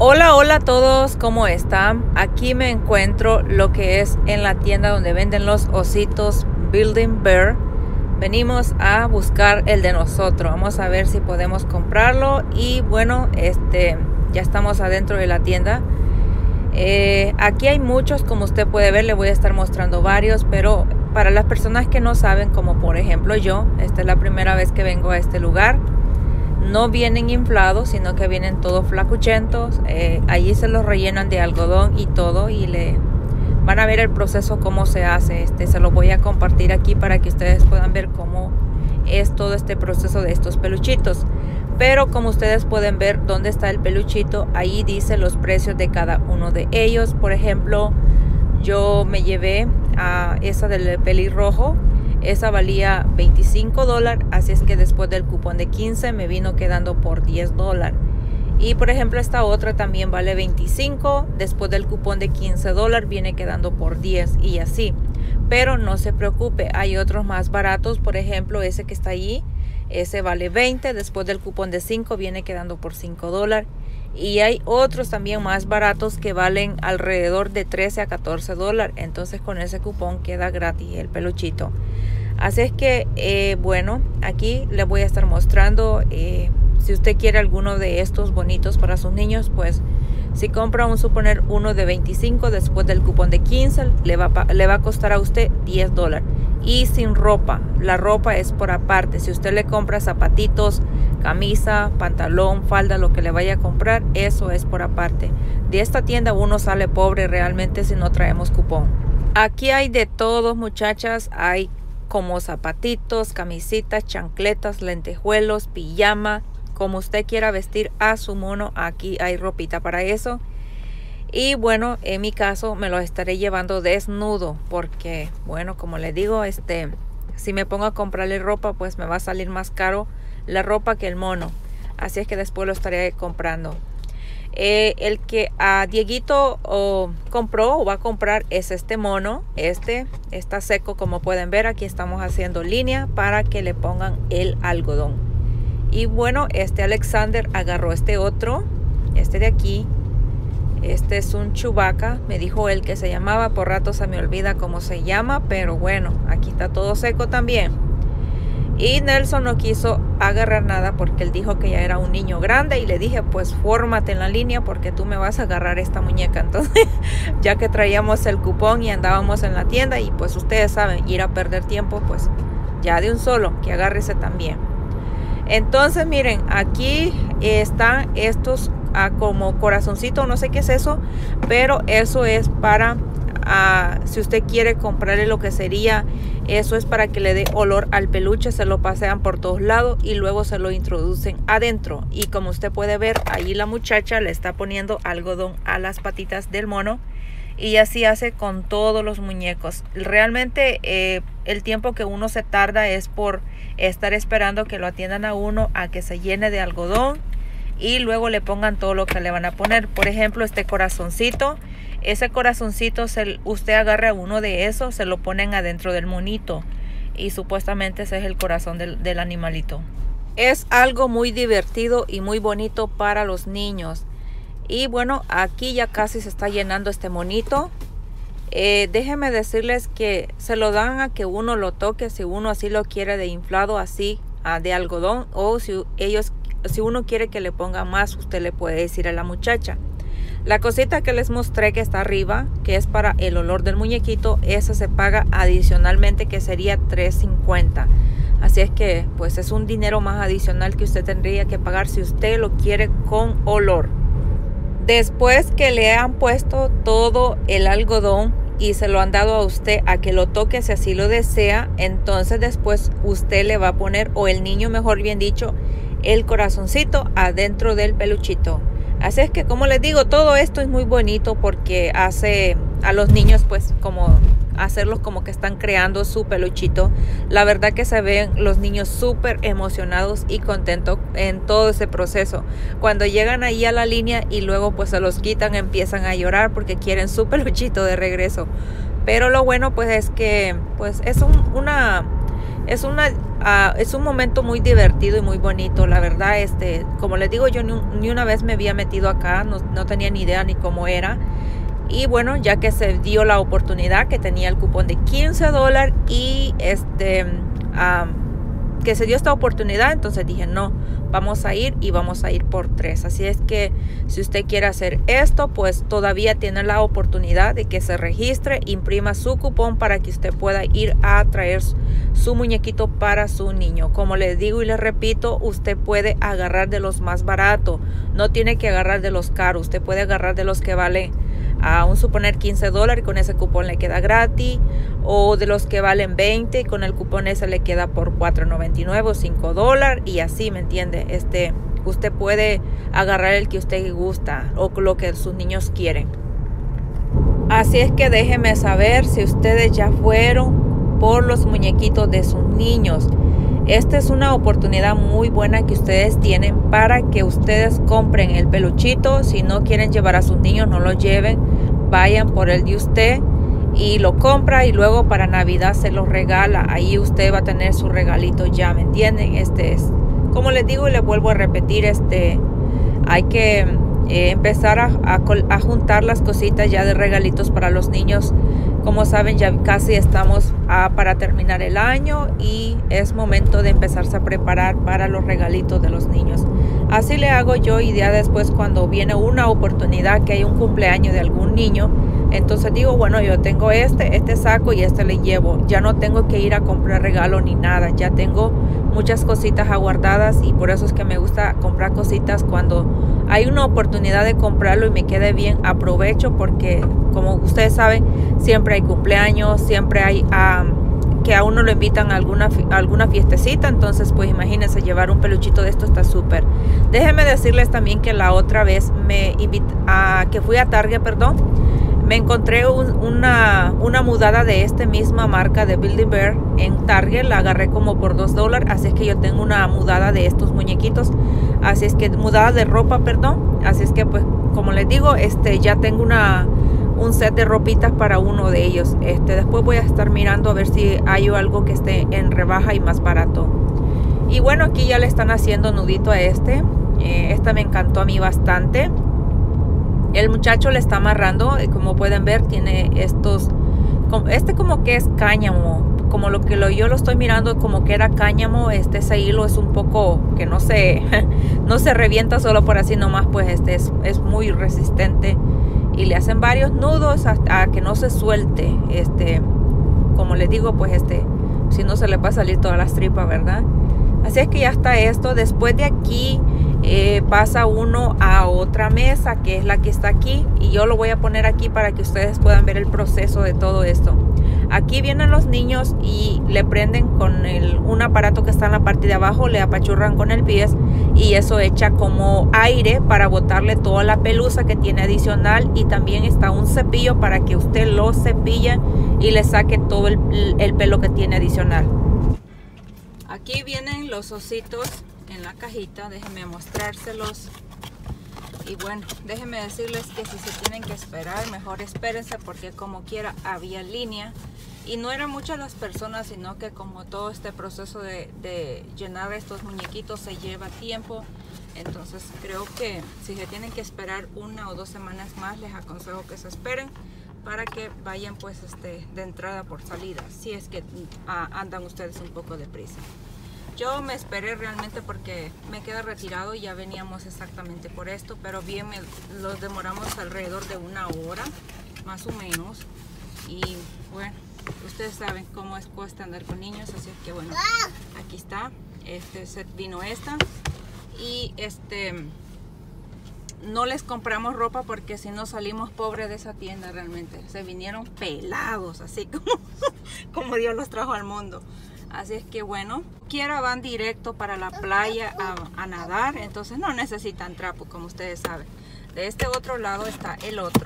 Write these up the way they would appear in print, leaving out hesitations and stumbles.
Hola, hola a todos, ¿cómo están? Aquí me encuentro lo que es en la tienda donde venden los ositos Build-A Bear. Venimos a buscar el de nosotros. Vamos a ver si podemos comprarlo. Y bueno, ya estamos adentro de la tienda. Aquí hay muchos, como usted puede ver, le voy a estar mostrando varios, pero para las personas que no saben, como por ejemplo yo, esta es la primera vez que vengo a este lugar. No vienen inflados, sino que vienen todos flacuchentos. Allí se los rellenan de algodón y todo, y le van a ver el proceso cómo se hace. Se lo voy a compartir aquí para que ustedes puedan ver cómo es todo este proceso de estos peluchitos. Pero como ustedes pueden ver dónde está el peluchito, ahí dice los precios de cada uno de ellos. Por ejemplo, yo me llevé a esa del pelirrojo. Esa valía $25, así es que después del cupón de 15 me vino quedando por $10. Y por ejemplo esta otra también vale 25, después del cupón de $15 viene quedando por 10 y así. Pero no se preocupe, hay otros más baratos, por ejemplo ese que está allí, ese vale 20, después del cupón de 5 viene quedando por $5. Y hay otros también más baratos que valen alrededor de 13 a $14. Entonces con ese cupón queda gratis el peluchito. Así es que bueno, aquí les voy a estar mostrando. Si usted quiere alguno de estos bonitos para sus niños, pues si compra suponer uno de 25, después del cupón de 15 le va a costar a usted $10. Y sin ropa, la ropa es por aparte. Si usted le compra zapatitos, camisa, pantalón, falda, lo que le vaya a comprar, eso es por aparte. De esta tienda uno sale pobre realmente si no traemos cupón. Aquí hay de todo, muchachas. Hay como zapatitos, camisitas, chancletas, lentejuelos, pijama, como usted quiera vestir a su mono. Aquí hay ropita para eso. Y bueno, en mi caso me lo estaré llevando desnudo porque, bueno, como les digo, si me pongo a comprarle ropa, pues me va a salir más caro la ropa que el mono. Así es que después lo estaré comprando. El que a Dieguito compró o va a comprar es este mono. Está seco, como pueden ver. Aquí estamos haciendo línea para que le pongan el algodón. Y bueno, Alexander agarró otro, de aquí. Este es un Chewbacca, me dijo él que se llamaba, por rato se me olvida cómo se llama, pero bueno, aquí está todo seco también. Y Nelson no quiso agarrar nada porque él dijo que ya era un niño grande, y le dije, pues fórmate en la línea porque tú me vas a agarrar esta muñeca. Entonces, ya que traíamos el cupón y andábamos en la tienda, y pues ustedes saben, ir a perder tiempo, pues ya de un solo, que agárrese también. Entonces miren, aquí están estos como corazoncito, no sé qué es eso, pero eso es para si usted quiere comprarle lo que sería, eso es para que le dé olor al peluche. Se lo pasean por todos lados y luego se lo introducen adentro. Y como usted puede ver, ahí la muchacha le está poniendo algodón a las patitas del mono, y así hace con todos los muñecos. Realmente el tiempo que uno se tarda es por estar esperando que lo atiendan a uno a que se llene de algodón y luego le pongan todo lo que le van a poner. Por ejemplo, este corazoncito, ese corazoncito usted agarra uno de esos, se lo ponen adentro del monito, y supuestamente ese es el corazón del animalito. Es algo muy divertido y muy bonito para los niños. Y bueno, aquí ya casi se está llenando este monito. Déjenme decirles que se lo dan a que uno lo toque, si uno así lo quiere de inflado, así de algodón, o si uno quiere que le ponga más, usted le puede decir a la muchacha. La cosita que les mostré que está arriba, que es para el olor del muñequito, esa se paga adicionalmente, que sería $3.50. Así es que pues es un dinero más adicional que usted tendría que pagar si usted lo quiere con olor. Después que le han puesto todo el algodón y se lo han dado a usted a que lo toque si así lo desea, entonces después usted le va a poner, o el niño mejor bien dicho, el corazoncito adentro del peluchito. Así es que, como les digo, todo esto es muy bonito porque hace a los niños pues como hacerlos como que están creando su peluchito. La verdad que se ven los niños súper emocionados y contentos en todo ese proceso. Cuando llegan ahí a la línea y luego pues se los quitan, empiezan a llorar porque quieren su peluchito de regreso. Pero lo bueno pues es que pues es una Es un momento muy divertido y muy bonito, la verdad. Como les digo, yo ni una vez me había metido acá, no tenía ni idea ni cómo era. Y bueno, ya que se dio la oportunidad, que tenía el cupón de $15 y que se dio esta oportunidad, entonces dije no, vamos a ir y vamos a ir por 3. Así es que si usted quiere hacer esto, pues todavía tiene la oportunidad de que se registre, imprima su cupón para que usted pueda ir a traer su muñequito para su niño. Como les digo y les repito, usted puede agarrar de los más baratos, no tiene que agarrar de los caros, usted puede agarrar de los que valen a suponer $15 y con ese cupón le queda gratis, o de los que valen 20 y con el cupón ese le queda por $4.99 o $5 y así, ¿me entiende? Usted puede agarrar el que usted gusta o lo que sus niños quieren. Así es que déjenme saber si ustedes ya fueron por los muñequitos de sus niños. Esta es una oportunidad muy buena que ustedes tienen para que ustedes compren el peluchito. Si no quieren llevar a sus niños, no lo lleven. Vayan por el de usted y lo compra y luego para Navidad se lo regala. Ahí usted va a tener su regalito ya, ¿me entienden? Como les digo y les vuelvo a repetir, hay que empezar a juntar las cositas ya de regalitos para los niños. Como saben, ya casi estamos para terminar el año y es momento de empezarse a preparar para los regalitos de los niños. Así le hago yo, y ya después cuando viene una oportunidad que hay un cumpleaños de algún niño, entonces digo, bueno, yo tengo este saco y le llevo. Ya no tengo que ir a comprar regalo ni nada. Ya tengo muchas cositas aguardadas y por eso es que me gusta comprar cositas cuando hay una oportunidad de comprarlo y me quede bien. Aprovecho porque, como ustedes saben, siempre hay cumpleaños, siempre hay que a uno lo invitan a alguna fiestecita. Entonces, pues imagínense, llevar un peluchito de esto está súper. Déjenme decirles también que la otra vez que fui a Target, me encontré una mudada de esta misma marca de Build-A Bear en Target. La agarré como por $2. Así es que yo tengo una mudada de estos muñequitos. Así es que mudada de ropa, Así es que pues como les digo, ya tengo un set de ropitas para uno de ellos. Después voy a estar mirando a ver si hay algo que esté en rebaja y más barato. Y bueno, aquí ya le están haciendo nudito a esta me encantó a mí bastante. El muchacho le está amarrando y como pueden ver tiene como que es cáñamo, como yo lo estoy mirando como que era cáñamo. Ese hilo es un poco que no se revienta solo por así nomás, pues es muy resistente y le hacen varios nudos hasta que no se suelte. Como les digo, pues si no se le va a salir todas las tripas, ¿verdad? Así es que ya está esto. Después de aquí pasa uno a otra mesa, que es la que está aquí, y yo lo voy a poner aquí para que ustedes puedan ver el proceso de todo esto. Aquí vienen los niños y le prenden con un aparato que está en la parte de abajo, le apachurran con el pie y eso echa como aire para botarle toda la pelusa que tiene adicional, y también está un cepillo para que usted lo cepille y le saque todo el pelo que tiene adicional. Aquí vienen los ositos en la cajita, déjenme mostrárselos. Y bueno, déjenme decirles que si se tienen que esperar, mejor espérense, porque como quiera había línea y no eran muchas las personas, sino que como todo este proceso de llenar estos muñequitos se lleva tiempo. Entonces creo que si se tienen que esperar 1 o 2 semanas más, les aconsejo que se esperen para que vayan pues de entrada por salida, si es que andan ustedes un poco deprisa. Yo me esperé realmente porque me quedé retirado y ya veníamos exactamente por esto, pero bien los demoramos alrededor de 1 hora más o menos. Y bueno, ustedes saben cómo es cuesta andar con niños, así que bueno, aquí está, set vino esta. Y no les compramos ropa porque si no salimos pobres de esa tienda realmente. Se vinieron pelados, así como Dios los trajo al mundo. Así es que bueno, quiera van directo para la playa a nadar, entonces no necesitan trapo, como ustedes saben. De este otro lado está el otro.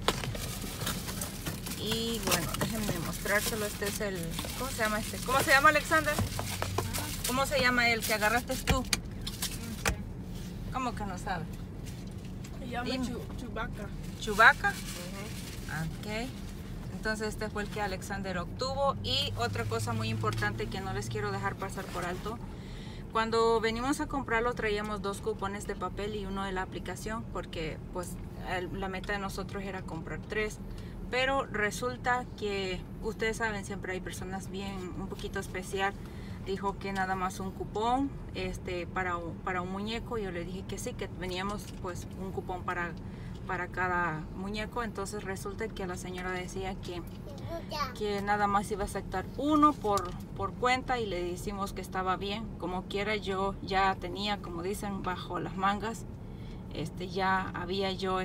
Y bueno, déjenme mostrárselo. Este es el... ¿Cómo se llama este? ¿Cómo se llama, Alexander? ¿Cómo se llama el que agarraste tú? ¿Cómo que no sabe? Se llama Chewbacca. ¿Chewbacca? Ok. Entonces este fue el que Alexander obtuvo. Y otra cosa muy importante que no les quiero dejar pasar por alto: cuando venimos a comprarlo traíamos 2 cupones de papel y uno de la aplicación, porque pues la meta de nosotros era comprar 3. Pero resulta que, ustedes saben, siempre hay personas bien un poquito especial. Dijo que nada más un cupón para un muñeco. Yo le dije que sí, que veníamos pues un cupón para cada muñeco. Entonces resulta que la señora decía que nada más iba a aceptar uno por cuenta, y le decimos que estaba bien. Como quiera, yo ya tenía, como dicen, bajo las mangas, ya había yo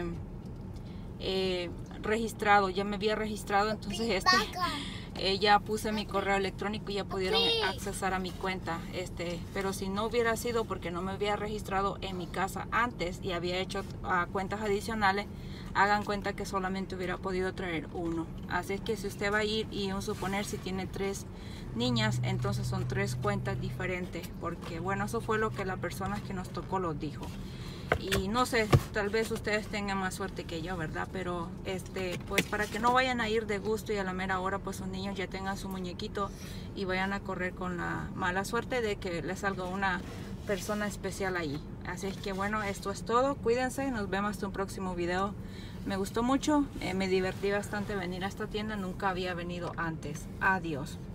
registrado, ya me había registrado. Entonces ya puse mi correo electrónico y ya pudieron accesar a mi cuenta. Pero si no hubiera sido porque no me había registrado en mi casa antes y había hecho cuentas adicionales, hagan cuenta que solamente hubiera podido traer uno. Así es que si usted va a ir, y un suponer, si tiene 3 niñas, entonces son 3 cuentas diferentes, porque bueno, eso fue lo que la persona que nos tocó lo dijo. Y no sé, tal vez ustedes tengan más suerte que yo, ¿verdad? Pero pues para que no vayan a ir de gusto y a la mera hora pues sus niños ya tengan su muñequito y vayan a correr con la mala suerte de que les salga una persona especial ahí. Así es que bueno, esto es todo. Cuídense, nos vemos hasta un próximo video. Me gustó mucho, me divertí bastante venir a esta tienda, nunca había venido antes. Adiós.